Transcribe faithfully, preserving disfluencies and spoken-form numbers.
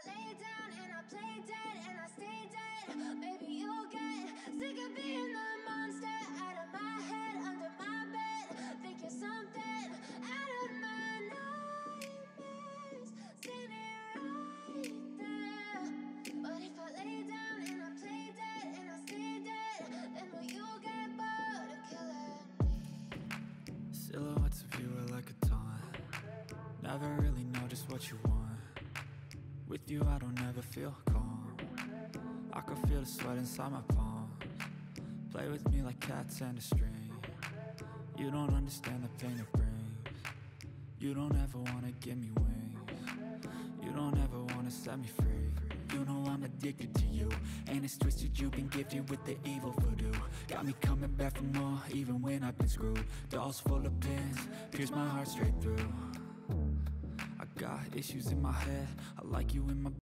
lay down and I play dead and I stay dead, maybe you'll get sick of being the monster out of my head, under my bed. Think you're something out of my nightmares, standing right there. But if I lay down and I play dead and I stay dead, then will you get bored of killing me? Silhouettes of you are like a taunt. Never really know just what you want. With you I don't ever feel calm. I can feel the sweat inside my palms. Play with me like cats and a string. You don't understand the pain it brings. You don't ever wanna give me wings. You don't ever wanna set me free. You know I'm addicted to you, and it's twisted, you've been gifted with the evil voodoo. Got me coming back for more, even when I've been screwed. Dolls full of pins, pierce my heart straight through. I got issues in my head, I like you in my